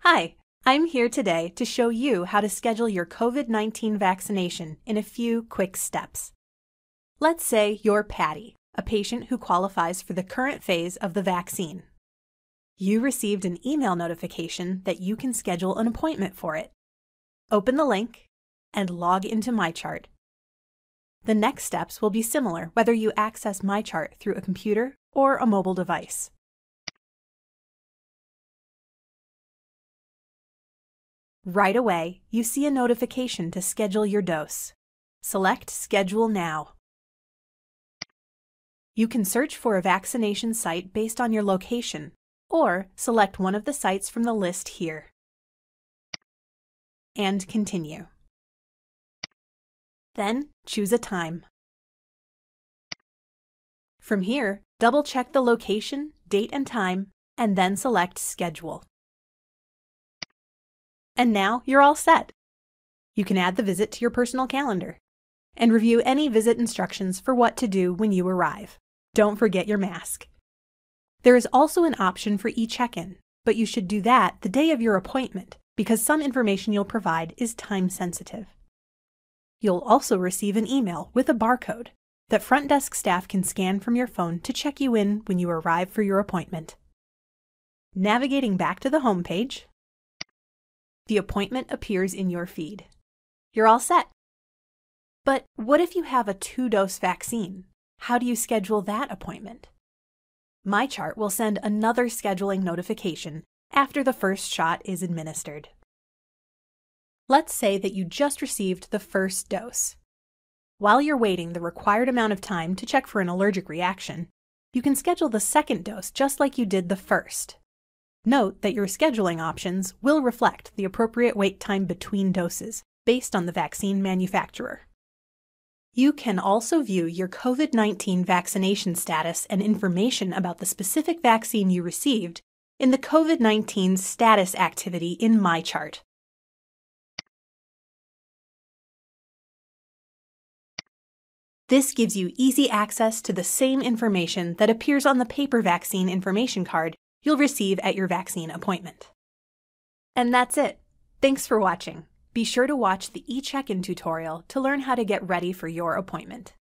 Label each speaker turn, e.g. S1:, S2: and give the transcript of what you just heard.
S1: Hi, I'm here today to show you how to schedule your COVID-19 vaccination in a few quick steps. Let's say you're Patty, a patient who qualifies for the current phase of the vaccine. You received an email notification that you can schedule an appointment for it. Open the link and log into MyChart. The next steps will be similar whether you access MyChart through a computer or a mobile device. Right away, you see a notification to schedule your dose. Select Schedule Now. You can search for a vaccination site based on your location, or select one of the sites from the list here. And continue. Then choose a time. From here, double-check the location, date and time, and then select Schedule. And now you're all set. You can add the visit to your personal calendar and review any visit instructions for what to do when you arrive. Don't forget your mask. There is also an option for e-check-in, but you should do that the day of your appointment because some information you'll provide is time sensitive. You'll also receive an email with a barcode that front desk staff can scan from your phone to check you in when you arrive for your appointment. Navigating back to the home page, the appointment appears in your feed. You're all set. But what if you have a 2-dose vaccine? How do you schedule that appointment? MyChart will send another scheduling notification after the first shot is administered. Let's say that you just received the first dose. While you're waiting the required amount of time to check for an allergic reaction, you can schedule the second dose just like you did the first. Note that your scheduling options will reflect the appropriate wait time between doses based on the vaccine manufacturer. You can also view your COVID-19 vaccination status and information about the specific vaccine you received in the COVID-19 status activity in MyChart. This gives you easy access to the same information that appears on the paper vaccine information card you'll receive at your vaccine appointment. And that's it. Thanks for watching. Be sure to watch the e-check-in tutorial to learn how to get ready for your appointment.